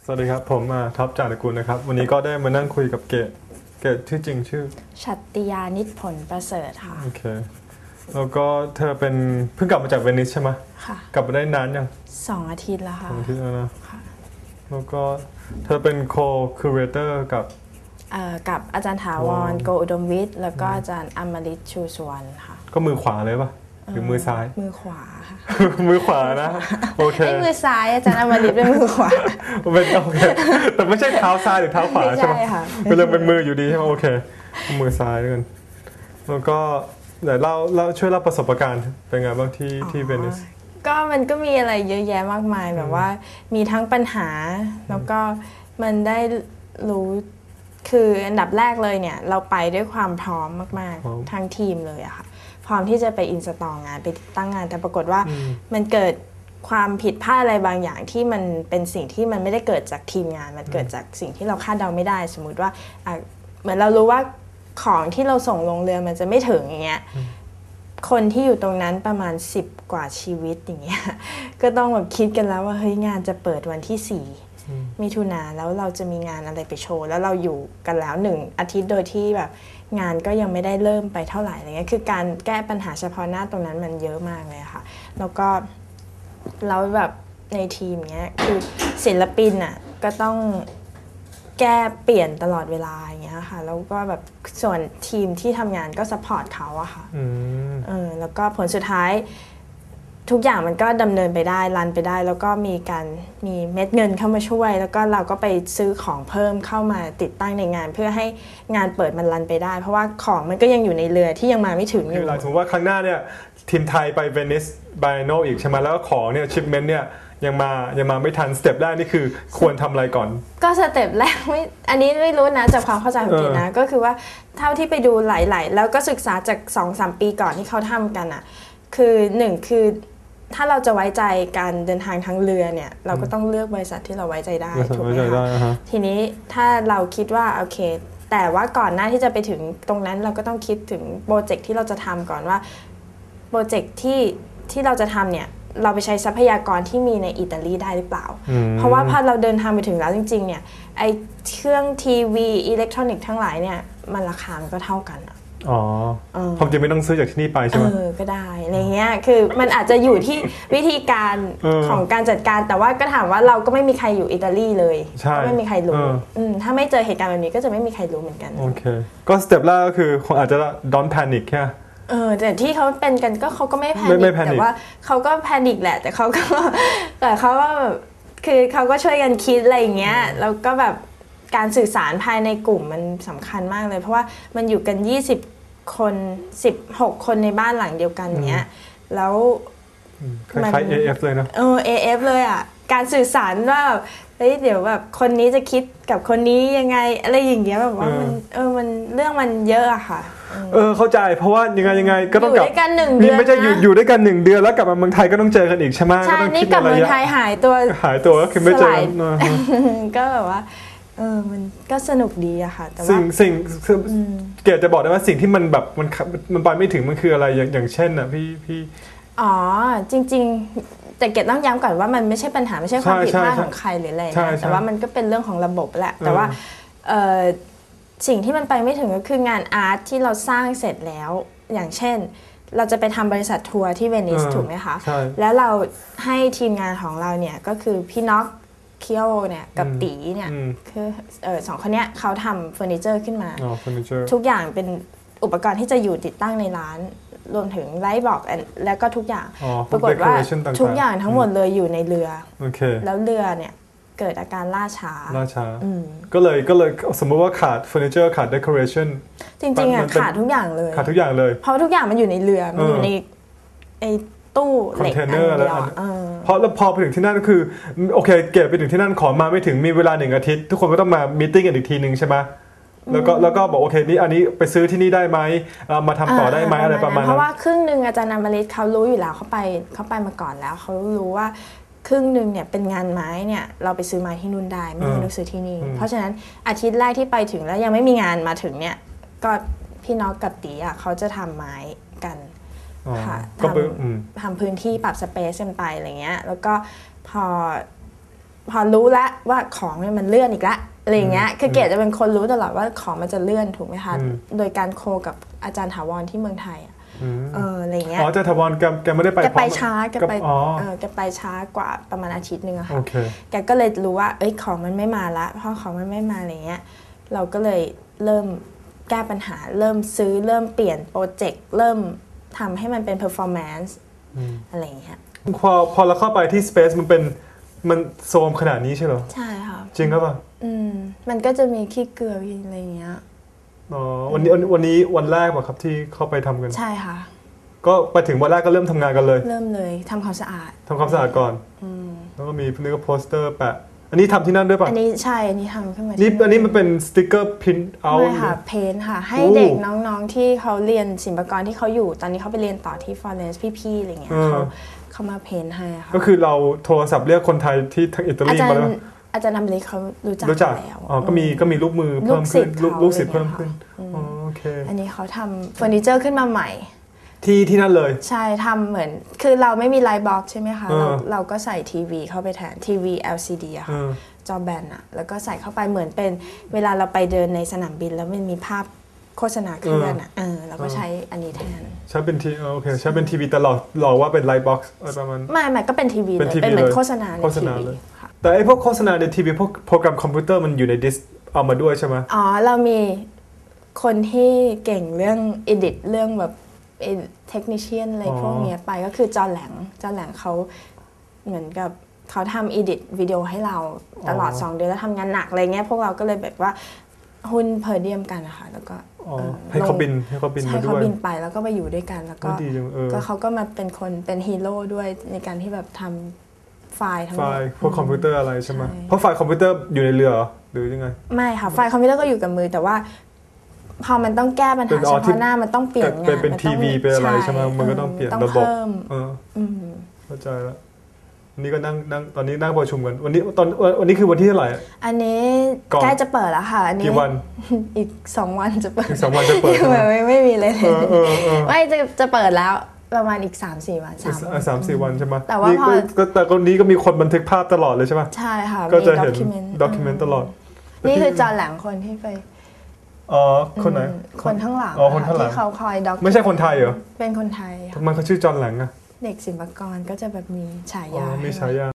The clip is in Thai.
วัสดีครับผมท็อป จารุกุลนะครับวันนี้ก็ได้มานั่งคุยกับเกดชื่อจริงชื่อชัตติยานิชผลประเสริฐค่ะโอเคแล้วก็เธอเป็นเพิ่งกลับมาจากเวนิสใช่ไหมค่ะกลับมาได้นานยัง 2 อาทิตย์แล้วค่ะ 2 อาทิตย์แล้วนะค่ะแล้วก็เธอเป็น Co Curator กับอาจารย์ถาวรโกอุดมวิทย์แล้วก็อาจารย์อมฤตชูสุวรรณค่ะก็มือขวาเลยป่ะหรือมือซ้ายมือขวาค่ะมือขวานะโอเคไม่มือซ้ายอาจารย์อมฤตเป็นมือขวาเป็นโอเคแต่ไม่ใช่เท้าซ้ายหรือเท้าขวาใช่ไหมเป็นมืออยู่ดีใช่ไหมโอเคมือซ้ายด้วยกันแล้วก็เดี๋ยวเราช่วยเล่าประสบการณ์เป็นไงบ้างที่เวนิสก็มันก็มีอะไรเยอะแยะมากมายแบบว่ามีทั้งปัญหาแล้วก็มันได้รู้คืออันดับแรกเลยเนี่ยเราไปด้วยความพร้อมมากๆทั้งทีมเลยอะค่ะพร้อมที่จะไปอินสตอลงานไปติดตั้งงานแต่ปรากฏว่ามันเกิดความผิดพลาดอะไรบางอย่างที่มันเป็นสิ่งที่มันไม่ได้เกิดจากทีมงานมันเกิดจากสิ่งที่เราคาดเดาไม่ได้สมมุติว่าเหมือนเรารู้ว่าของที่เราส่งลงเรือมันจะไม่ถึงอย่างเงี้ยคนที่อยู่ตรงนั้นประมาณ10 กว่าชีวิตอย่างเงี้ยก็ต้องแบบคิดกันแล้วว่าเฮ้ยงานจะเปิดวันที่4 มิถุนาแล้วเราจะมีงานอะไรไปโชว์แล้วเราอยู่กันแล้ว1 อาทิตย์โดยที่แบบงานก็ยังไม่ได้เริ่มไปเท่าไหร่อะไรเงี้ยคือการแก้ปัญหาเฉพาะหน้าตรงนั้นมันเยอะมากเลยค่ะแล้วก็เราแบบในทีมเนี้ยคือศิลปินอ่ะก็ต้องแก้เปลี่ยนตลอดเวลาอย่างเงี้ยค่ะแล้วก็แบบส่วนทีมที่ทำงานก็ซัพพอร์ตเขาอะค่ะแล้วก็ผลสุดท้ายทุกอย่างมันก็ดำเนินไปได้รันไปได้แล้วก็มีเม็ดเงินเข้ามาช่วยแล้วก็เราก็ไปซื้อของเพิ่มเข้ามาติดตั้งในงานเพื่อให้งานเปิดมันรันไปได้เพราะว่าของมันก็ยังอยู่ในเรือที่ยังมาไม่ถึงอยู่สมมติว่าครั้งหน้าเนี่ยทีมไทยไปเวนิสไบโนอีกใช่ไหมแล้วของเนี่ยชิปเมนต์เนี่ยยังมาไม่ทันสเต็ปแรกนี่คือควรทำอะไรก่อนก็สเต็ปแรกไม่อันนี้ไม่รู้นะจากความเข้าใจของเกดนะก็คือว่าเท่าที่ไปดูหลายๆแล้วก็ศึกษาจาก 2-3 ปีก่อนที่เขาทำกันอ่ะคือ1คือถ้าเราจะไว้ใจการเดินทางทางเรือเนี่ยเราก็ต้องเลือกบริษัทที่เราไว้ใจได้ถูกไหมคะทีนี้ถ้าเราคิดว่าโอเคแต่ว่าก่อนหน้าที่จะไปถึงตรงนั้นเราก็ต้องคิดถึงโปรเจกต์ที่เราจะทำก่อนว่าโปรเจกต์ที่เราจะทำเนี่ยเราไปใช้ทรัพยากรที่มีในอิตาลีได้หรือเปล่าเพราะว่าพอเราเดินทางไปถึงแล้วจริงๆเนี่ยไอเครื่องทีวีอิเล็กทรอนิกส์ทั้งหลายเนี่ยมันราคามันก็เท่ากันความจริงไม่ต้องซื้อจากที่นี่ไปใช่ไหมก็ได้อะไรเงี้ยคือมันอาจจะอยู่ที่วิธีการของการจัดการแต่ว่าก็ถามว่าเราก็ไม่มีใครอยู่อิตาลีเลยก็ไม่มีใครรู้ถ้าไม่เจอเหตุการณ์แบบนี้ก็จะไม่มีใครรู้เหมือนกันโอเคก็สเต็ปแรกก็คือคงอาจจะ don't panic แค่แต่ที่เขาเป็นกันก็เขาก็ไม่แพนิคแต่ว่าเขาก็แพนิคแหละแต่เขาก็คือเขาก็ช่วยกันคิดอะไรอย่างเงี้ยแล้วก็แบบการสื่อสารภายในกลุ่มมันสำคัญมากเลยเพราะว่ามันอยู่กัน20 คน16 คนในบ้านหลังเดียวกันเนี้ยแล้วคล้ายๆ AF เลยเนาะ AF เลยอ่ะการสื่อสารว่าเฮ้ยเดี๋ยวแบบคนนี้จะคิดกับคนนี้ยังไงอะไรอย่างเงี้ยแบบว่ามันเรื่องมันเยอะอะค่ะเข้าใจเพราะว่ายังไงก็ต้องกลับอยู่ด้วยกัน1 เดือนไม่ใช่อยู่ด้วยกัน 1 เดือนแล้วกลับมาเมืองไทยก็ต้องเจอกันอีกใช่ไหมใช่นี่กลับเมืองไทยหายตัวก็คือไม่เจอก็แบบว่ามันก็สนุกดีอะค่ะแต่ว่าสิ่งเกดจะบอกได้ว่าสิ่งที่มันแบบมันไปไม่ถึงมันคืออะไรอย่างเช่นอะพี่จริงๆแต่เกดต้องย้ำก่อนว่ามันไม่ใช่ปัญหาไม่ใช่ความผิดพลาดของใครหรืออะไรนะแต่ว่ามันก็เป็นเรื่องของระบบแหละแต่ว่าสิ่งที่มันไปไม่ถึงก็คืองานอาร์ตที่เราสร้างเสร็จแล้วอย่างเช่นเราจะไปทำบริษัททัวร์ที่เวนิสถูกไหมคะแล้วเราให้ทีมงานของเราเนี่ยก็คือพี่น็อกเคียวเนี่ยกับตีเนี่ยคือ2 คนเนี้ยเขาทำเฟอร์นิเจอร์ขึ้นมาทุกอย่างเป็นอุปกรณ์ที่จะอยู่ติดตั้งในร้านรวมถึงไลท์บอกแล้วก็ทุกอย่างปรากฏว่าทุกอย่างทั้งหมดเลยอยู่ในเรือแล้วเรือเนี่ยเกิดอาการล่าช้าก็เลยสมมติว่าขาดเฟอร์นิเจอร์ขาดเดคอเรชั่นจริงๆขาดทุกอย่างเลยเพราะทุกอย่างมันอยู่ในเรือมันอยู่ในไอ้ตู้เหล็กอันเดียวเพราะแล้วพอไปถึงที่นั่นก็คือโอเคเก็บไปถึงที่นั่นขอมาไม่ถึงมีเวลา1 อาทิตย์ทุกคนก็ต้องมามีติ้งกันอีกทีนึงใช่ไหมแล้วก็บอกโอเคนี่อันนี้ไปซื้อที่นี่ได้ไหมมาทำต่อได้ไหมอะไรประมาณนั้นเพราะว่าครึ่งนึงอาจารย์อมฤตเขารู้อยู่แล้วเขาไปมาก่อนแล้วเขารู้ว่าครึ่งนึงเนี่ยเป็นงานไม้เนี่ยเราไปซื้อไม้ที่นู่นได้ไม่ต้องซื้อที่นี่เพราะฉะนั้นอาทิตย์แรกที่ไปถึงแล้วยังไม่มีงานมาถึงเนี่ยก็พี่น้องกับตีอ่ะเขาจะทำไม้กันค่ะทำพื้นที่ปรับสเปซกันไปอะไรเงี้ยแล้วก็พอพอรู้แล้วว่าของเนี่ยมันเลื่อนอีกละอะไรอย่างเงี้ยคือเกดจะเป็นคนรู้ตลอดว่าของมันจะเลื่อนถูกไหมคะโดยการโคกับอาจารย์ถาวรที่เมืองไทยอะไรเงี้ยอาจารย์ถาวรแกไม่ได้ไปแกไปช้าแกไปช้ากว่าประมาณอาทิตย์นึงอะค่ะแกก็เลยรู้ว่าของมันไม่มาละเพราะของมันไม่มาอะไรเงี้ยเราก็เลยเริ่มแก้ปัญหาเริ่มซื้อเริ่มเปลี่ยนโปรเจกต์เริ่มทำให้มันเป็น performance อะไรเงี้ยพอเราเข้าไปที่ Space มันโซมขนาดนี้ใช่เหรอใช่ค่ะจริงครับป่ะมันก็จะมีขี้เกลืออะไรเงี้ยวันนี้วันแรกป่ะครับที่เข้าไปทำกันใช่ค่ะก็ไปถึงวันแรกก็เริ่มทำงานกันเลยเริ่มเลยทำความสะอาดก่อนแล้วก็มีนี่ก็โปสเตอร์แปะอันนี้ทำที่นั่นด้วยป่ะอันนี้ใช่อันนี้ทำขึ้นมาอันนี้มันเป็นสติ๊กเกอร์พิมพ์เอาไม่ค่ะเพนค่ะให้เด็กน้องๆที่เขาเรียนศิลปากรที่เขาอยู่ตอนนี้เขาไปเรียนต่อที่ฟลอเรนซ์พี่ๆอะไรเงี้ยเขามาเพนให้ค่ะก็คือเราโทรศัพท์เรียกคนไทยที่ทางอิตาลีมาแล้วอาจารย์ทำเลยเขารู้จักแล้วก็มีลูกมือเพิ่มขึ้นลูกศิษย์เพิ่มขึ้นโอเคอันนี้เขาทำเฟอร์นิเจอร์ขึ้นมาใหม่ที่นั่นเลยใช่ทำเหมือนคือเราไม่มีไลท์บ็อกซ์ใช่ไหมคะเราก็ใส่ทีวีเข้าไปแทนทีวี LCD อะค่ะจอแบนอะแล้วก็ใส่เข้าไปเหมือนเป็นเวลาเราไปเดินในสนามบินแล้วมันมีภาพโฆษณาเคลื่อนอะเราก็ใช้อันนี้แทนใช้เป็นทีโอเคใช้เป็นทีวีตลอดหลอกว่าเป็นไลท์บ็อกซ์ประมาณไม่ก็เป็นทีวีเลยเป็นเหมือนโฆษณาในทีวีแต่ไอ้พวกโฆษณาในทีวีพวกโปรแกรมคอมพิวเตอร์มันอยู่ในดิสก์เอามาด้วยใช่ไหมเรามีคนที่เก่งเรื่อง edit เรื่องแบบเทคนิชเชียนอะไรพวกนี้ไปก็คือจอแหลงเขาเหมือนกับเขาทำ edit วิดีโอให้เราตลอด2 เดือนแล้วทำงานหนักอะไรเงี้ยพวกเราก็เลยแบบว่าหุ้นเพอร์เดียมกันนะคะแล้วก็ให้เขาบินมาด้วยให้เขาบินไปแล้วก็ไปอยู่ด้วยกันแล้วก็เขาก็มาเป็นฮีโร่ด้วยในการที่แบบทำไฟล์ทั้งหมดพวกคอมพิวเตอร์อะไรใช่ไหมเพราะไฟล์คอมพิวเตอร์อยู่ในเรือหรือยังไงไม่ค่ะไฟล์คอมพิวเตอร์ก็อยู่กับมือแต่ว่าพอมันต้องแก้ปัญหาเฉพาะหน้ามันต้องเปลี่ยนงานเป็นทีวีเป็นอะไรใช่ไหมมันก็ต้องเปลี่ยนระบบเข้าใจแล้วนี่ก็นั่งตอนนี้นั่งประชุมกันวันนี้คือวันที่เท่าไหร่อันนี้ใกล้จะเปิดแล้วค่ะอันนี้กี่วันอีก2 วันจะเปิดอีก2 วันจะเปิดไม่มีเลยไม่จะเปิดแล้วประมาณอีก 3-4 วัน 3-4 วันใช่ไหมแต่ว่าแต่คนนี้ก็มีคนบันทึกภาพตลอดเลยใช่ไหมใช่ค่ะก็จะเห็นด็อกิเมนต์ตลอดนี่คือจอแหลงคนที่ไปคนไหนคนข้างหลังที่เขาคอยด็อกไม่ใช่คนไทยเหรอเป็นคนไทยทำไมเขาชื่อจอห์นแหลงอะเด็กศิลปากรก็จะแบบมีฉายามีฉายา